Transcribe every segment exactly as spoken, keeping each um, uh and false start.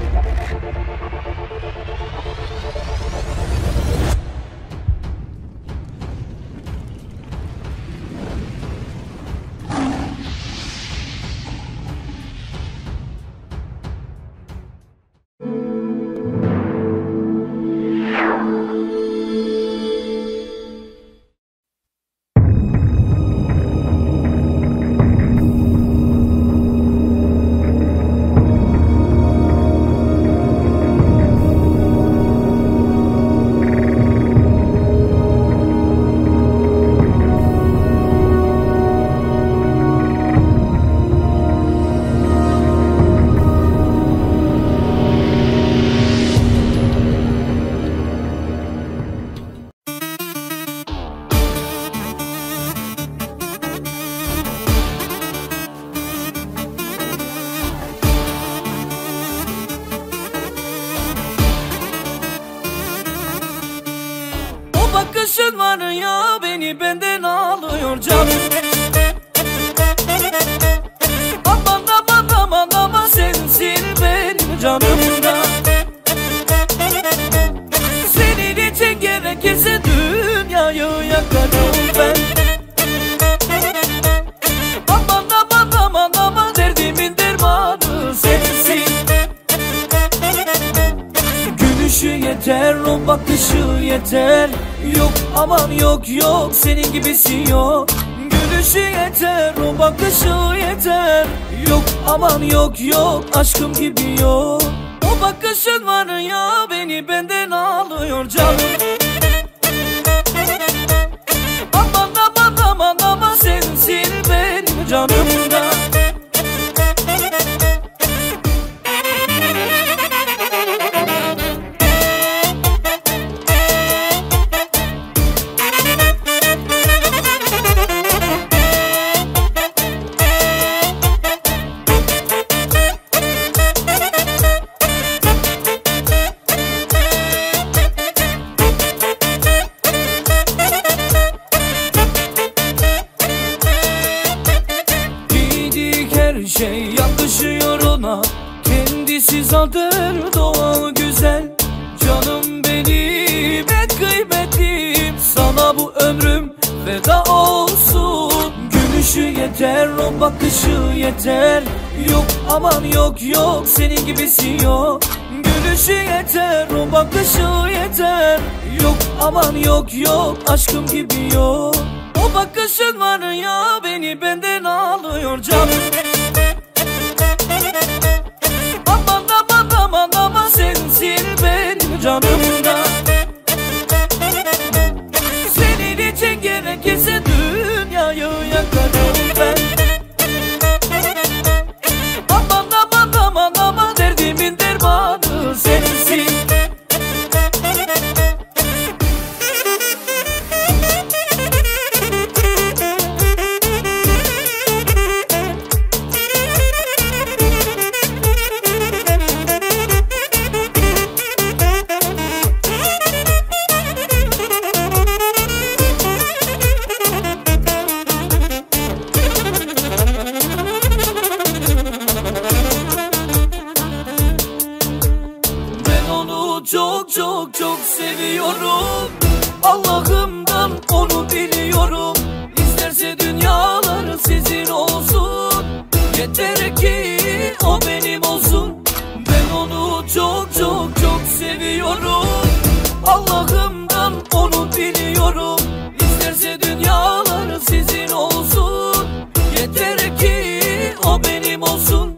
bakışın var ya, beni benden alıyor canım. Aman aman aman aman, sensin benim canımda. Senin için gerekirse dünyayı yakarım ben. Aman aman aman aman, derdimin dermanı sensin. Gülüşü yeter, o bakışı yeter. Yok aman yok yok, senin gibisi yok. Gülüşü yeter, o bakışı yeter. Yok aman yok yok, aşkım gibi yok. O bakışın var ya, beni benden alıyor canım. Aman aman aman aman, sensin benim canımda. Her şey yakışıyor ona, kendisi zaten doğal güzel. Canım benim, en kıymetlim, sana bu ömrüm feda olsun. Gülüşü yeter, o bakışı yeter. Yok aman yok yok, senin gibisi yok. Gülüşü yeter, o bakışı yeter. Yok aman yok yok, aşkım gibi yok. O bakışın var ya, beni benden alıyor canım. Aman aman aman aman, sensin benim canımda. Senin için gerekirse dünyayı yakarım ben. Aman aman aman aman, derdimin dermanı sensin. Çok çok çok seviyorum. Allah'ımdan onu biliyorum. İsterse dünyalar sizin olsun, yeter ki o benim olsun. Ben onu çok çok çok seviyorum. Allah'ımdan onu biliyorum. İsterse dünyalar sizin olsun, yeter ki o benim olsun.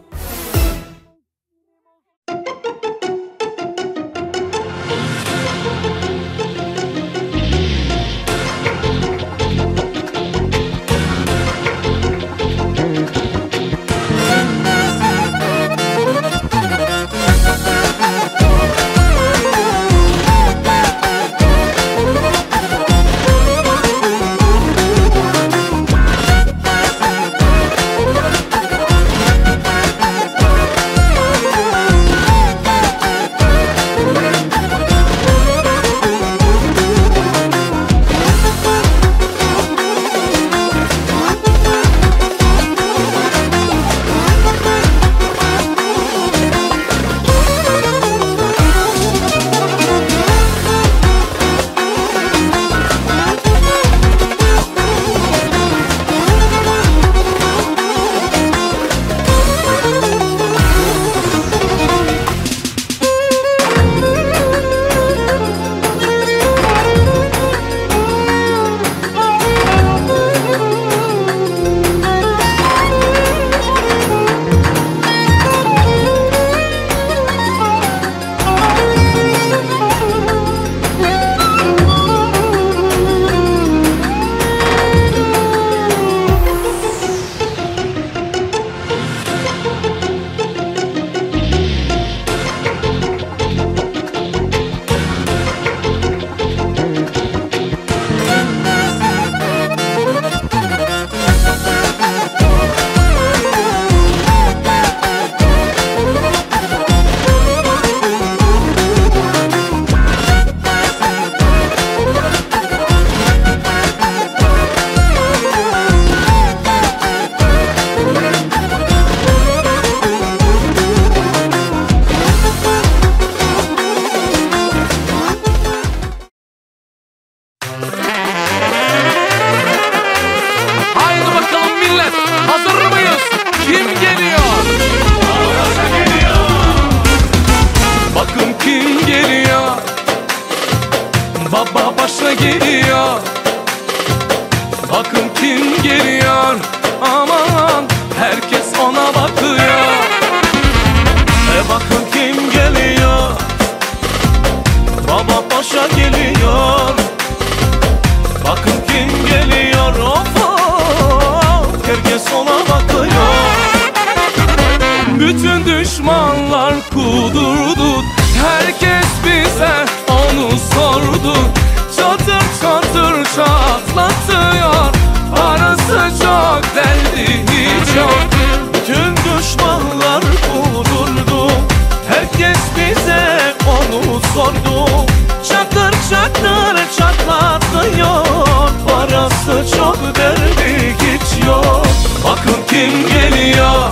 kudurdu. Herkes bize onu sordu. Çatır çatır çatlatıyor. Parası çok, derdi hiç yok. Bütün düşmanlar kudurdu. Herkes bize onu sordu. Çatır çatır çatlatıyor. Parası çok, derdi hiç yok. Bakın kim geliyor.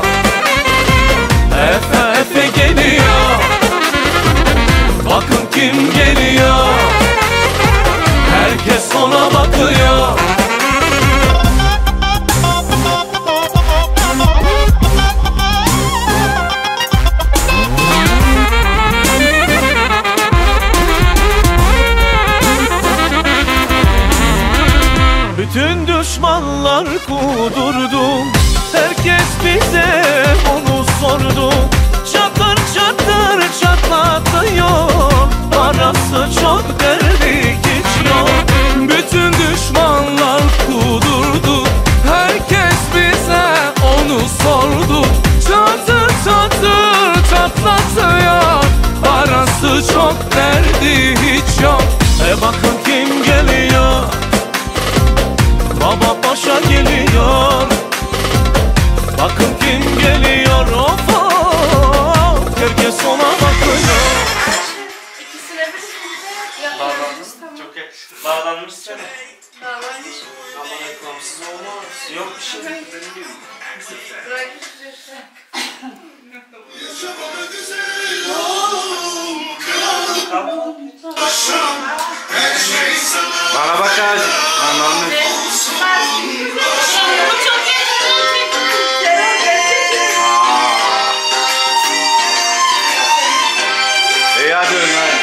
Efe Efe geliyor. Bakın kim geliyor. Herkes ona bakıyor. Bütün düşmanlar kudurdu. Herkes bize onu sordu. Çatır çatır çatlatıyor. Parası çok, derdi hiç yok. Bütün düşmanlar kudurdu. Herkes bize onu sordu. Çatır çatır çatlatıyor. Parası çok, derdi hiç yok. E bakın kim geliyor. Baba paşa geliyor. Bakın kim geliyor. Of of. Herkes ona bakıyor. İkisine bir Bağlanmış. Çok yakışıklı. Bağlanmış sana. bağlanmış. Ama reklamsız olmaz. Yok bir şey. Benim gibi. Bana bak abi. Anlamlı. İyi hadi Ömer.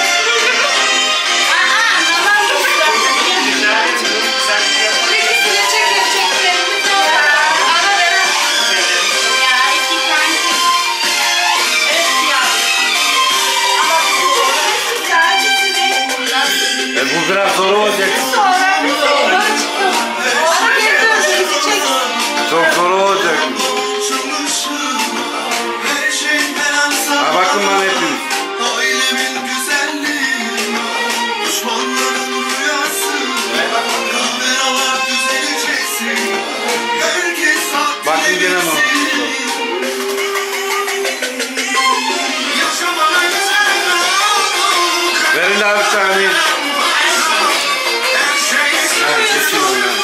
E bu biraz zor olacak. Çok zor olacak. Ha bakın bana hepiniz. Ailemin güzelliği, düşmanların rüyası, kameralar düzeleceksin, herkes Bakın gene mi? yaşamana güzel. Verin abi bir tane. Her şey Ha, geçin oyuna.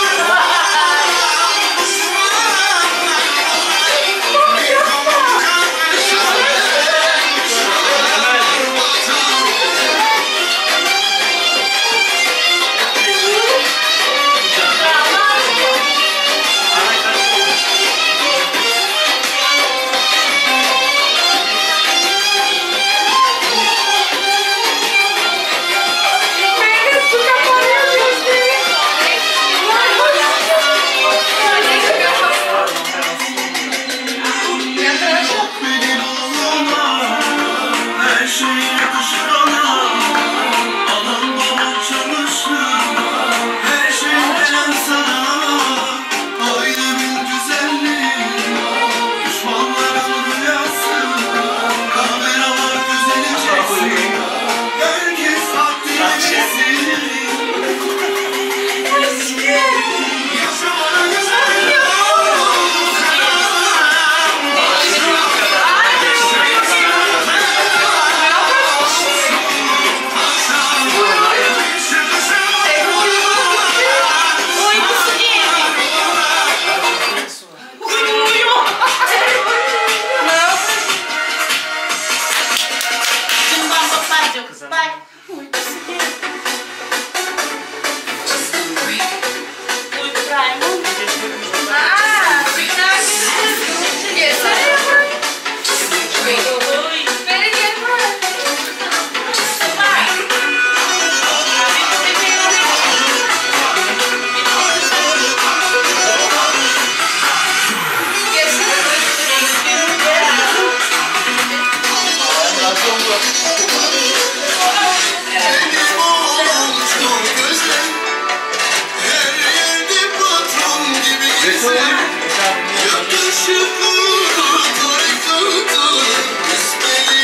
benim oğluma, her şey yakışır ona. Anam babam çalışır, her şeyden sana. Ailemin güzelliği, düşmanların rüyası, kameralar düzeleceksin, herkes haddini bilsin. Yaşamana güzel. Benim oğlum çok güzel, her yerde patron gibi gezer. Yakışıklı, harikadır, üstelik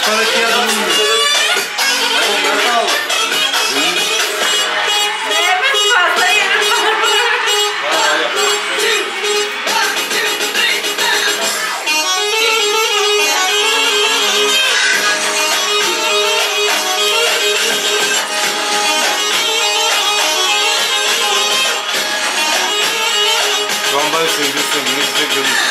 Yukarıdaki adamın mı? Onları da al. Yemek fazla yerim var. Şu an ben söylüyorsam ne güzel görüntü.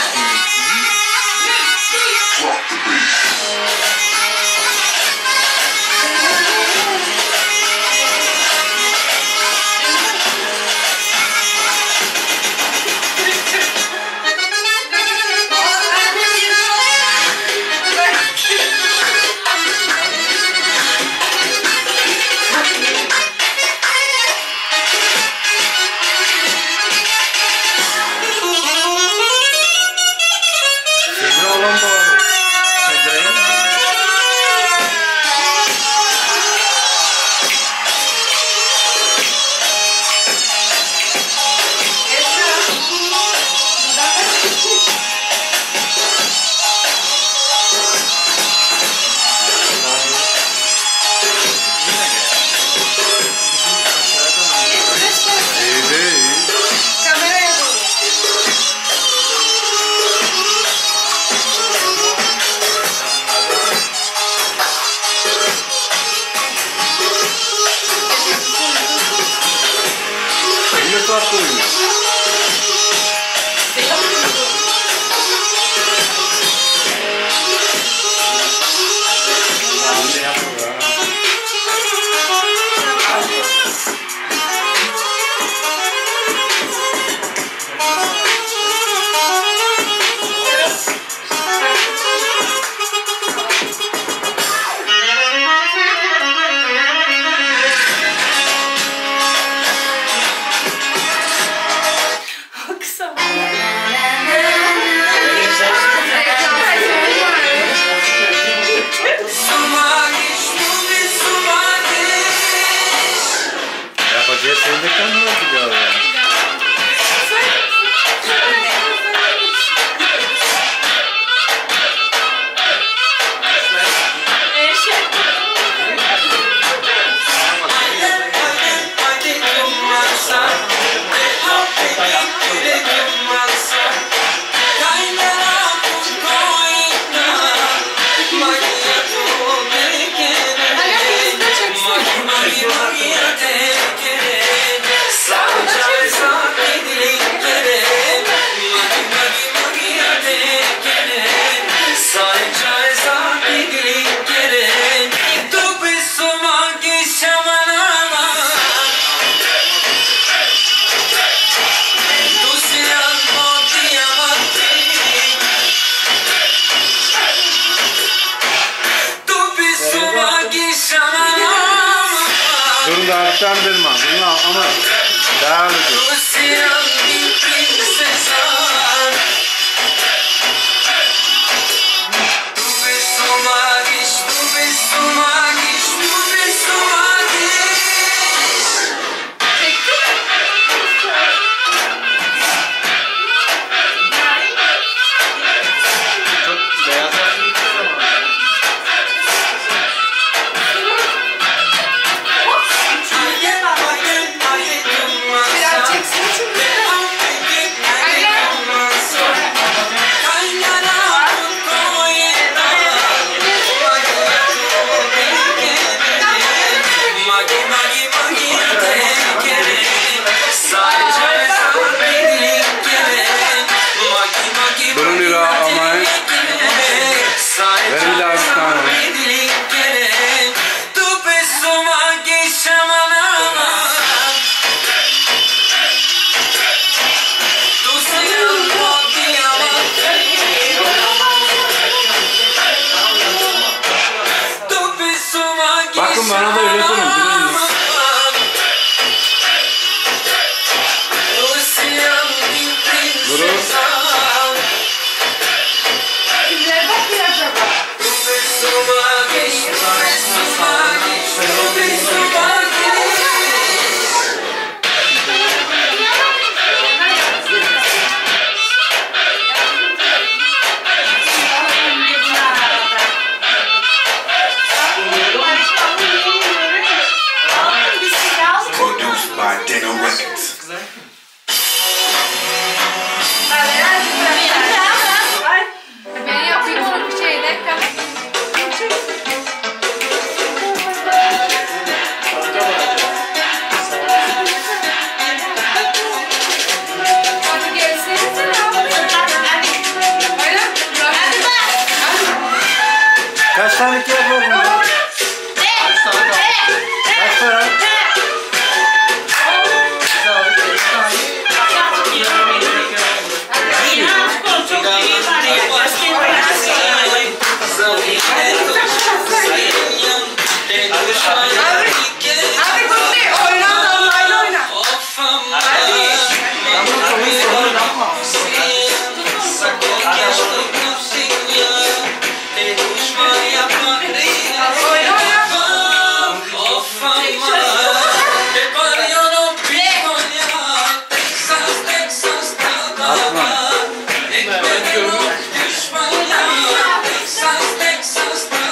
Kandırma bunu al ama devam edin. Biraz çeksin çünkü. Kaç tane kağıt var burada? Kaç tane? Abi bunu oyna, online oyna. Ben bunu koyayım sonra yapma. Oyna oyna. Atma.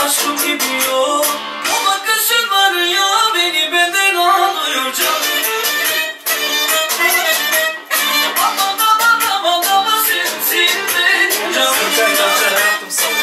aşkım gibi yok. O bakışın var ya beni benden alıyor canım. Aman aman aman aman sensin benim canım. Sen zaten hayatım sana.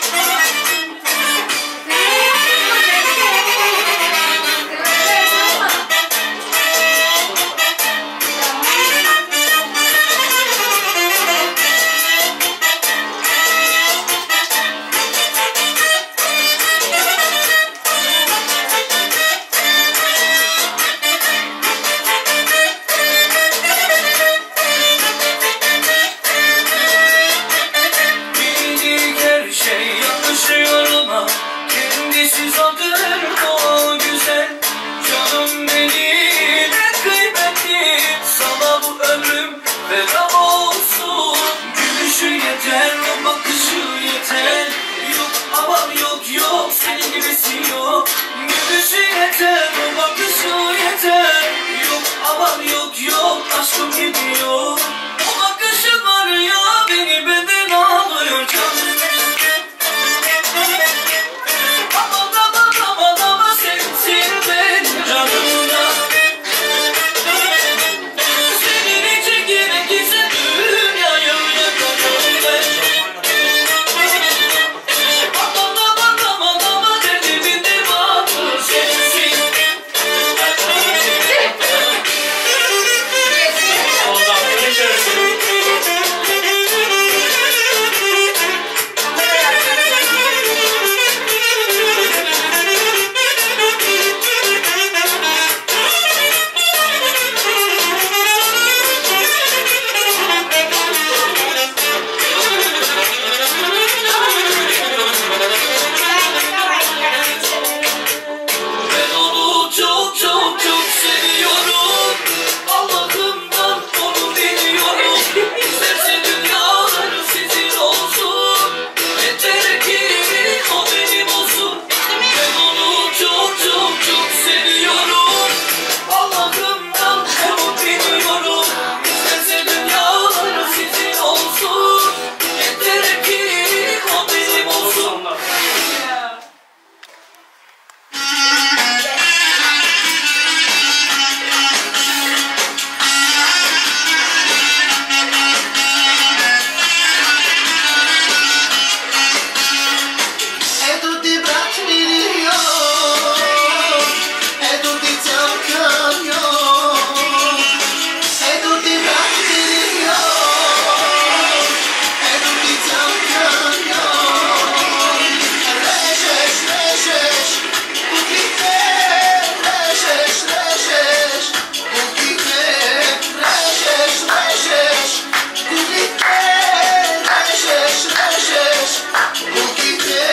Aşkım gidiyor. O bakışın var ya beni benden alıyor canım. Aman aman aman aman sensin benim canımda. Senin için gerekirse dünyayı yakarım ben. Aman aman aman aman derdimin devamı sensin. Ben onu çok çok çok seviyorum. Allah'ımdan onu biliyorum. İsterse dünyaları sizin olsun. Yeter ki o benim olsun. Ben onu çok çok çok seviyorum. Allah'ımdan onu biliyorum. İsterse dünyaları sizin olsun. Yeter ki o benim olsun. E tutti bracci di Dio, e tutti cercano, e tutti bracci di Dio, e tutti cercano. Leżesz, leżesz, póki ty, leżesz, leżesz, póki ty, leżesz, leżesz, póki ty, leżesz, leżesz, póki ty.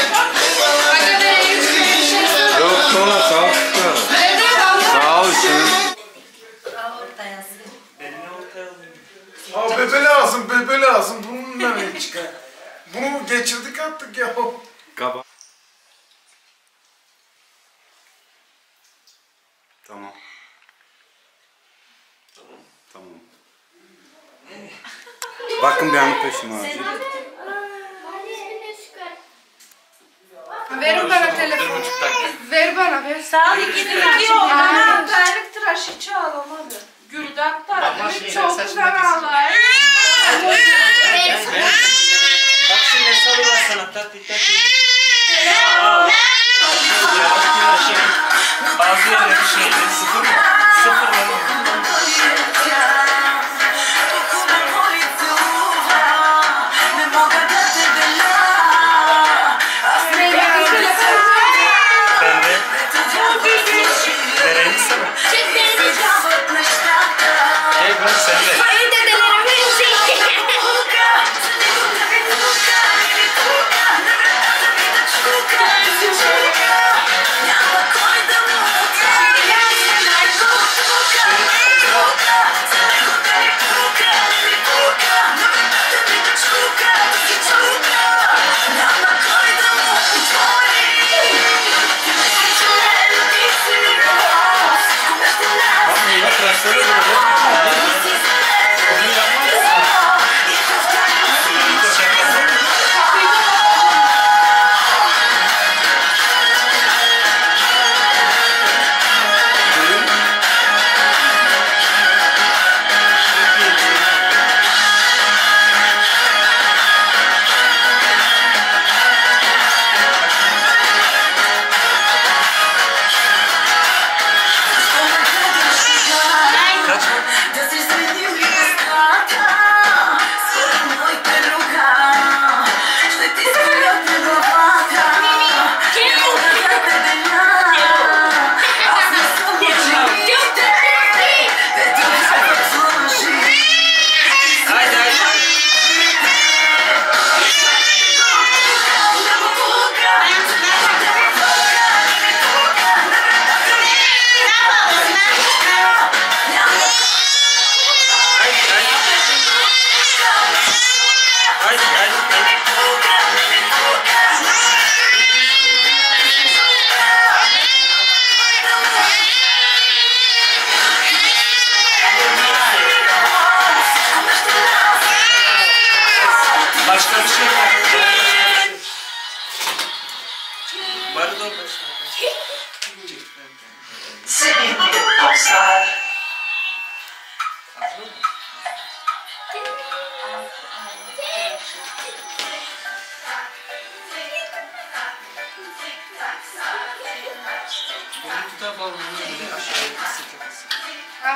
Yok sonra sağ ol. Sağ ol şimdi. Elini ortaya alayım. Aa bebe lazım, bebe lazım. Bunun nereye çıkar? Bunu geçirdik attık ya. Kaba. Tamam. Tamam. Bakın bir anı peşime abi. Ver bana telefonu. Ver bana ver. Sağ ol iki lira. Aa, terlik tıraş hiç ağlamadı. Gülden tarafını çok güzel ağlar. Bak şimdi ne sarılar sana tatlı tatlı. Bazı yerler bir şeydi. Sıfır mı? Sıfır mı? Ben de. Vereyim sana. Hey ben sen de.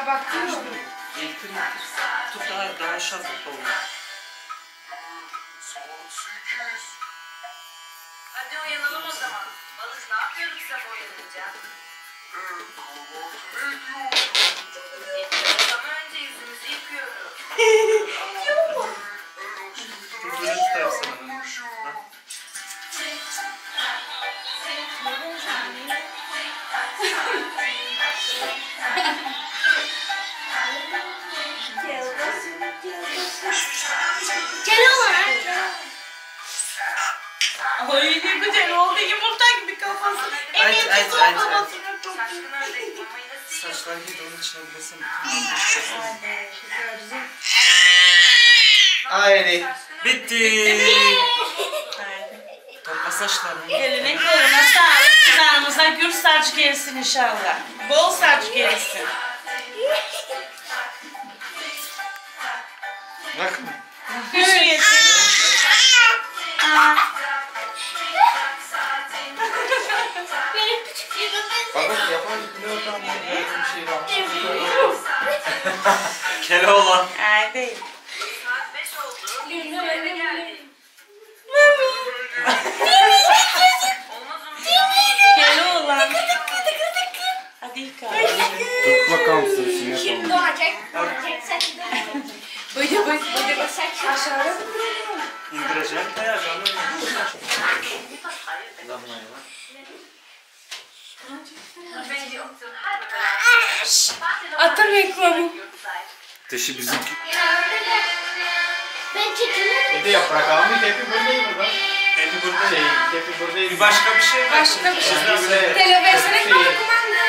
bakıyorum. İttir ittir. Tut daha, daha aşağı tut oğlum. Hadi uyanalım o zaman. Balık ne yapıyorduk sabah uyanınca? Yetmiyoruz ama önce yüzümüzü yıkıyoruz. Dur dur istersen onu. Ha? Ay ne güzel oldu, yumurta gibi kafası. Aç, Evet, aç, son aç, babasını çok Şaşkın ördek mamayı nasıl yiyor? Saçlar gibi onun içine basın. Haydi. Bitti. Topla saçlarını. Eline koluna sağlık. Kızağımıza gür saç gelsin inşallah. Bol saç gelsin. Bak. Gür gelsin. Bak bak yapan ne otan bir şey var. Keloğlan. Ay değil. Saat beş oldu. Eve geldik. Olmaz Umut. Gel oğlan. Hadi yıka. Tut bakalım sesini Kim yapalım. doğacak? Doğacak sen doğacak. Bıdı bıdı bıdı bıdı sen aşağıda. İndireceğim. Kayacağım. Ben yoktum. Hadi beraber. Atın reklamı. Dışı bizimki. Ben çekilirim. Bir de yaprak almış. Hepi buradayım burada. Hadi burada. Şey, hepi buradayım. Bir başka bir şey. Başka bir şey. Böyle Televizyona şey- koy kumanda.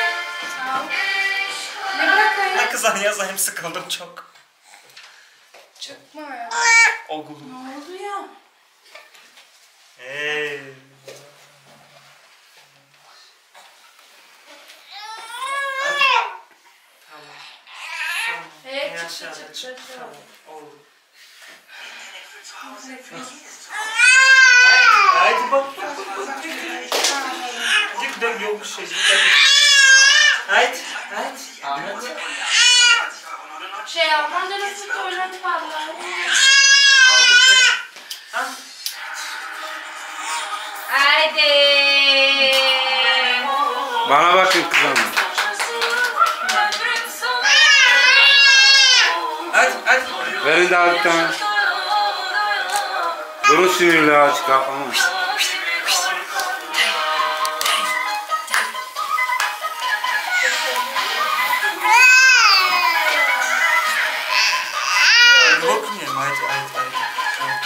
Ne bırakayım? Ne kızan yazayım sıkıldım çok. Çıkma ya. Ogulu. Ne oldu ya? Hey. Hadi. Tamam. Tamam. Evet, En çıktı, aşağıda çıktı, çık. çıktı. Tamam. Oldu. Haydi, haydi bak bak bak bak. Dik dön yok bir şey. Haydi, haydi. Ahmet. Şey Alman dönüşü oynadı vallahi. Aldık be. Ha? Haydi. Bana bakın kızım. Hadi, hadi. Verin daha bir tane. Durun sinirli aç kafamı. Hadi bakmayayım. Haydi, haydi, haydi. Haydi.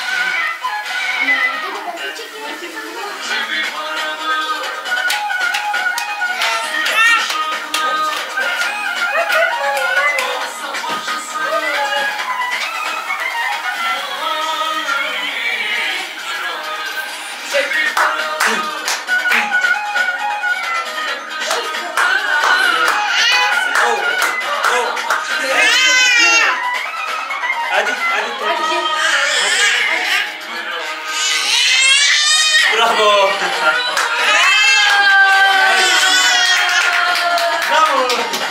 Oh, oh. Hadi, hadi. Hadi. Bravo. Bravo.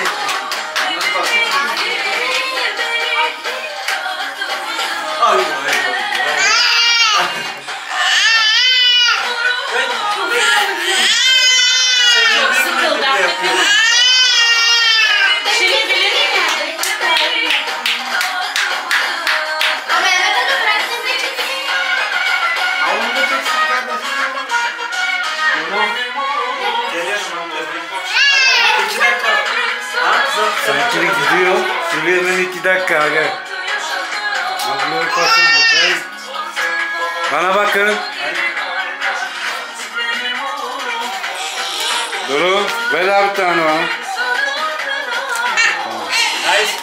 Ay, ay, Çok sıkıldı artık. Şimdi bilir mi? Ama eve de bıraktın ve çekilin. Havlunda çeksin kardeşim. Geliyorum abi. İki dakika. Ha kızım. Seninkini gidiyor. Süleyman iki dakika gel. Abla pasın bu. Bana bakın. Durun. Ver abi bir tane bana. Nice.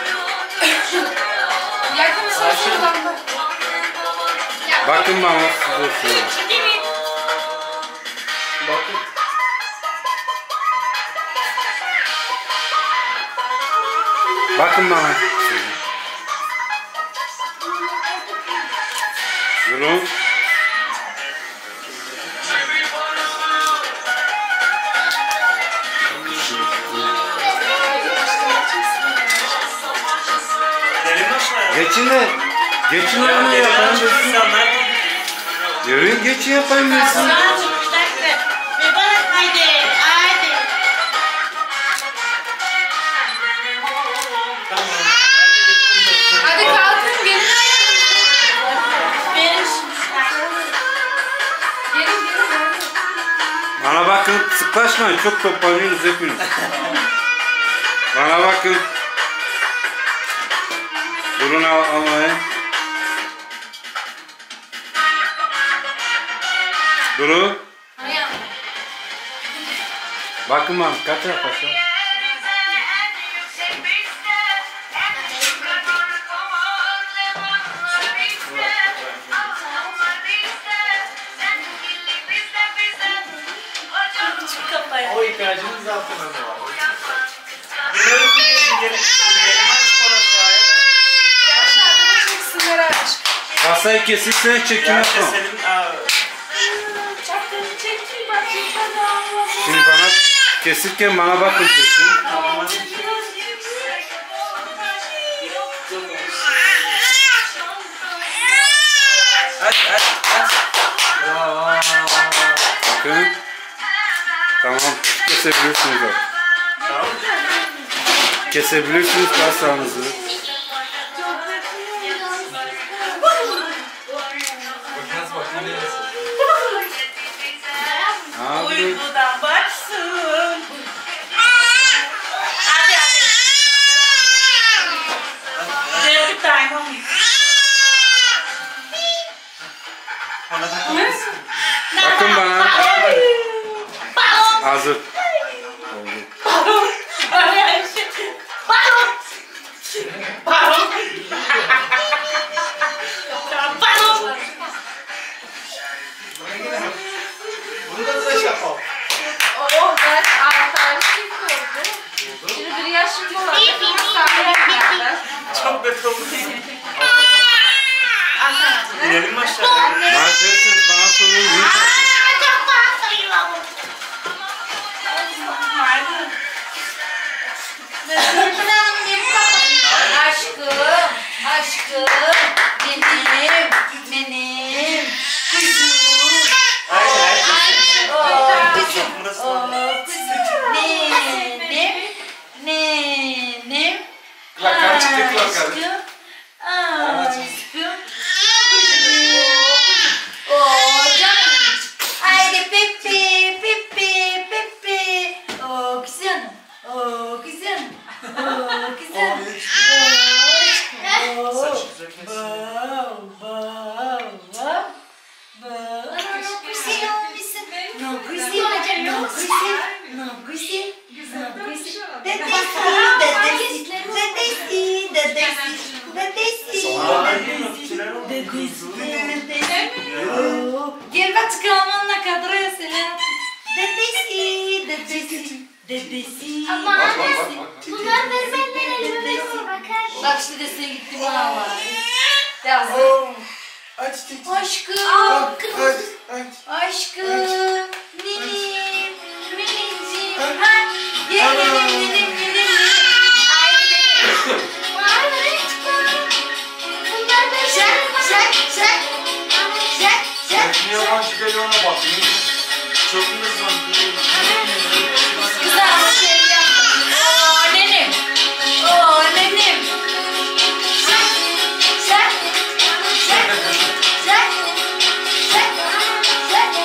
Yakın saçlarında. Bakın bana size söyleyeyim. Bakın. Bakın bana. Durun. Geçin de. Geçin Ya onu geri yapayım açık desin. insanlar. Yürüyün geçin yapayım desin. Tamam. Hadi kalkın gelin Benim Gelin gelin. Bana bakın sıklaşmayın çok toplanıyorsunuz hepiniz. Bana bakın. Durun al almayın. Durun. Bakın bana kaç yapasın? O ihtiyacınız zaten öyle var. Bunları bir geri geri aç aşağıya. Aşağıda da çeksinler aç. Kasayı kesirsen çekim Gerçi yapma. senin aa, Çaktım çektim bak yukarıda. Şimdi bana kesirken bana bakın çekin. tamam hadi. Aç aç aç. Bravo. Bakın. Tamam kesebilirsiniz o. Tamam. Kesebilirsiniz kasanızı. Nasıl bakayım neresi? Abi. uykudan baksın. Hadi hadi. Dirty time on. Bana takılır mısın? Bakın bana. Balon. Hazır. Balon. Balon. Balon. Balon. Bunu da tıraş yapalım. Oh ben altı tane çift oldu. Şimdi bir yaşım olacak. Hastaneye Çok kötü oldu. İnelim mi aşağıya? Neredesiniz bana sorun. Niye bakın? Çok fazla yuvamı. Aşkım, aşkım, benim, benim, kuzum. Hayır hayır. Oh, kuzum, Burası oh, var. kuzum. Nenem, nenem. Plakar çıktı plakar. Aşkım, aşkım. Oh, canım. Haydi Pepe, Pepe, Pepe. Oh, güzelim. Oh, güzelim. Oh, güzelim. Oh, Saç güzel kesin. wow, wow, wow. Wow. No, güzel olmuşsun. No, güzel. No, güzel. No, güzel. No, güzel. Dedesi, dedesi, dedesi, dedesi, dedesi. Oh, gel bak çıkalım kadroya selam. Dedesi, dedesi, dedesi. Ama annesi, bunlar vermenler elime bakar. Bak işte desene gitti bana var. Yazdım. Oh, aç tek. Aşkım, Aç aç. aşkım, minim, minicim. Ha, gel gel gel gel gel. Haydi gel. Bunlar Şak, vermenler şak, şak. Şak, şak, Niye yabancı geliyor ona bakayım. Çok hızlı. güzel bir şey yaptım. Oo, nenem. Oo, nenem. Şak, şak, şak, şak, şak, şak.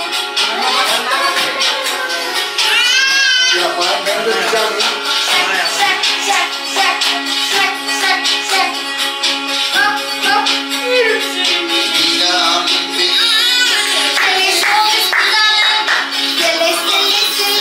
Ya bana ben de bir canım. Şak, şak, şak, şak, şak, şak. Hop, hop, yürü. Sele, sele, sele, sele, sele,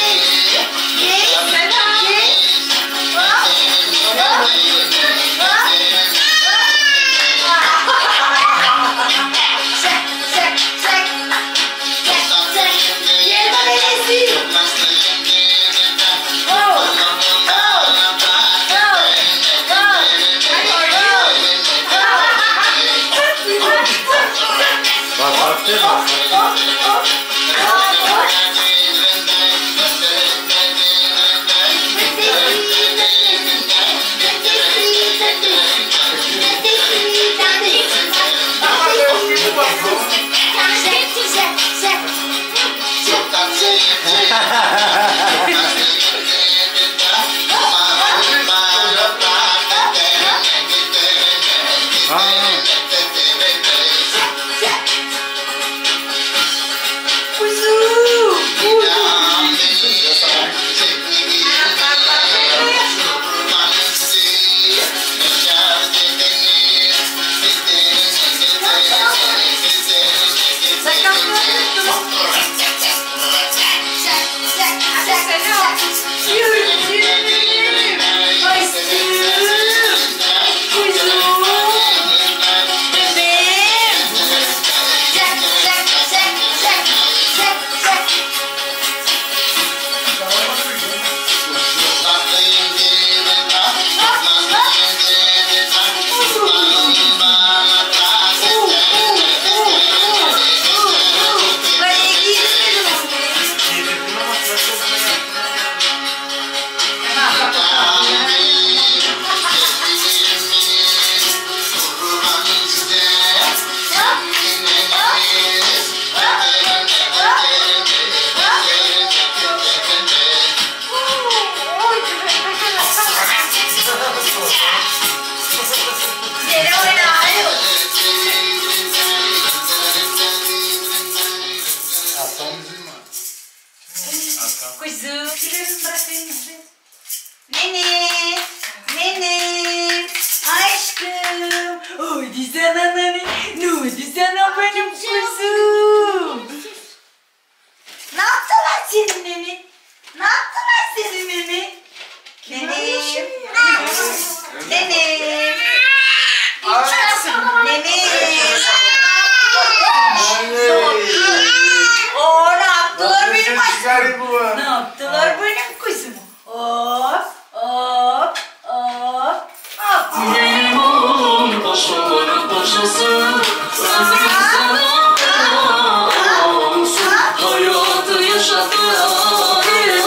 yaşasın, ömrüm sana feda olsun. Hayatı yaşatıran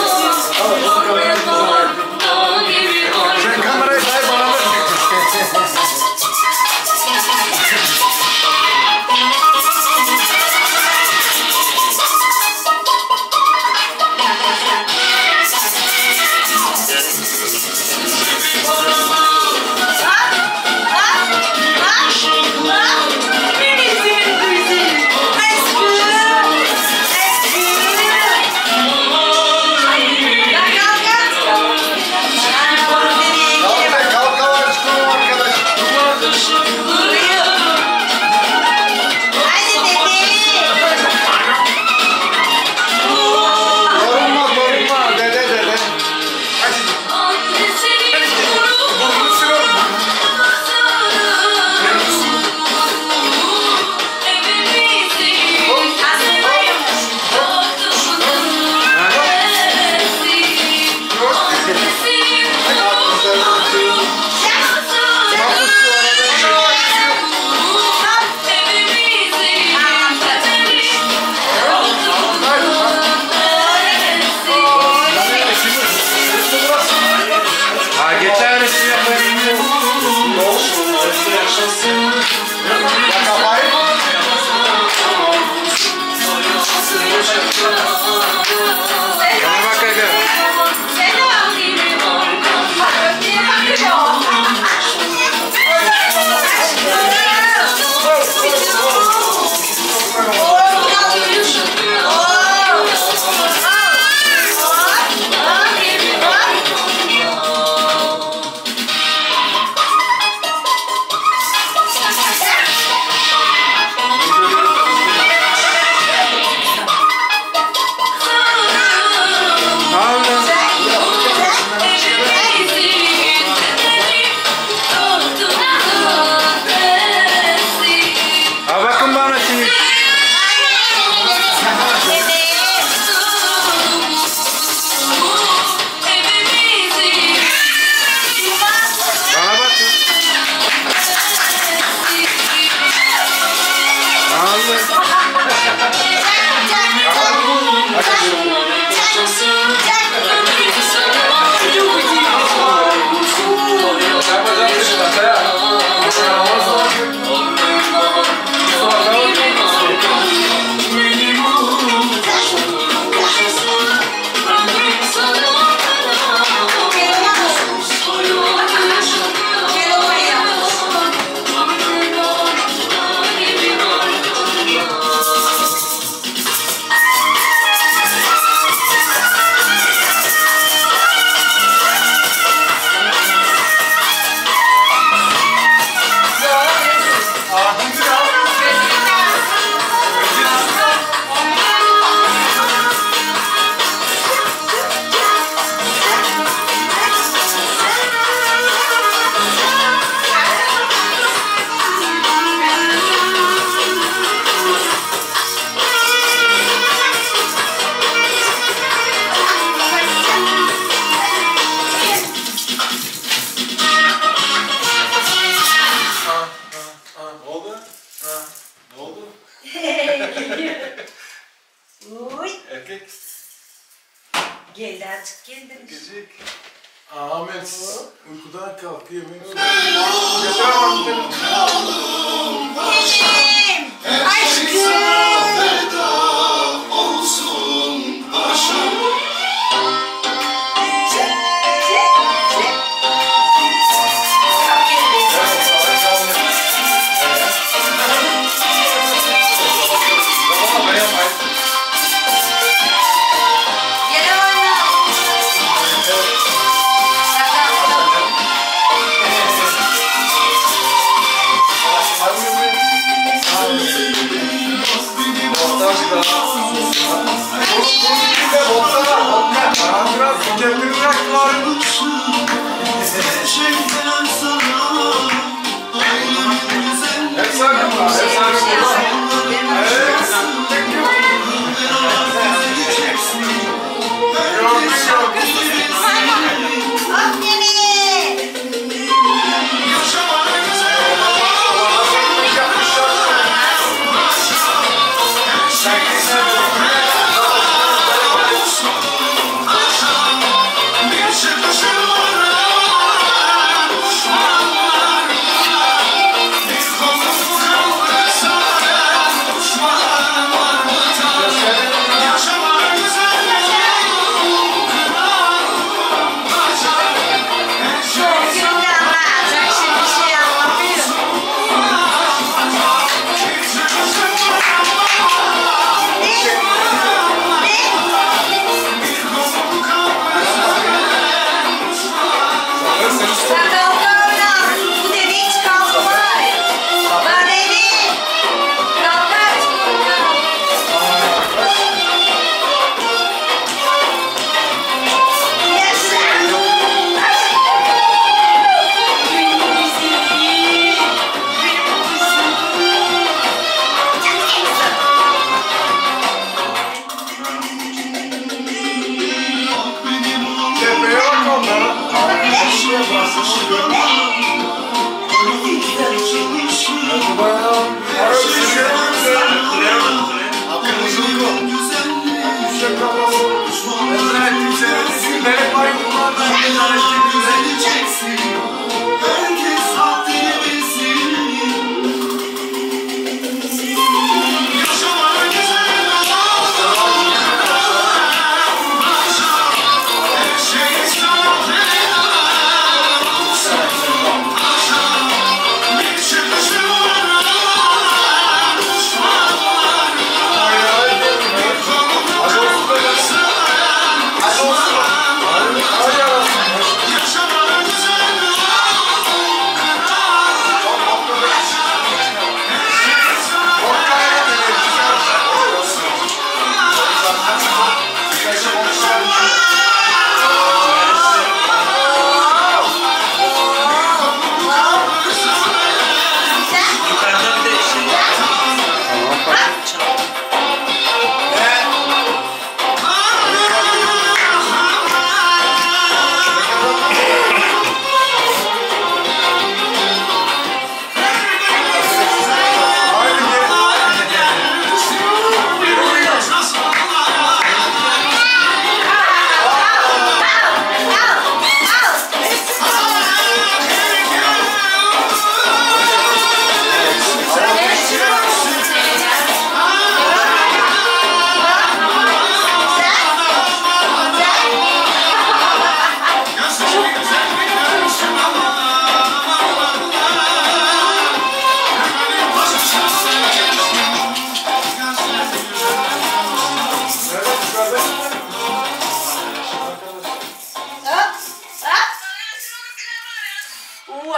Sen kamerayı say bana ver. Erkek. Geldi artık kendin. Gecik. Ahmet uykudan kalkıyor. Getiremem telefonu. Benim aşkım. olsun başım. Hadi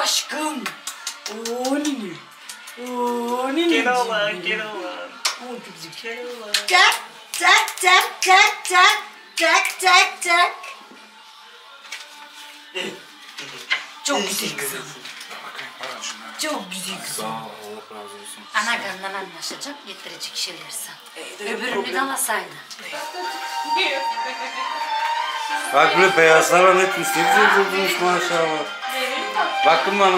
Aşkım. Oo nini. Oo nini. Gel oğlan, gel oğlan. Gel oğlan. Tak tak tak tak tak tak tak tak. Çok güzel kızım. Çok güzel kızım. Sağ ol, Allah razı olsun. Ana karnından anlaşacak, getirecek şeyler sana. Öbürünü de alasaydın. Bak böyle beyazlarla netmiş. Ne güzel durdurmuş maşallah. Bakın bana.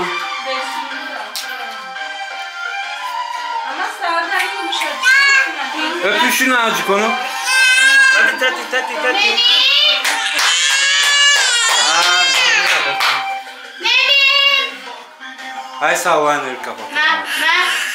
Ama sağdan yumuşacık. Öpüşün azıcık onu. Hadi tati tati tati. Hay sallayın kapat. Na na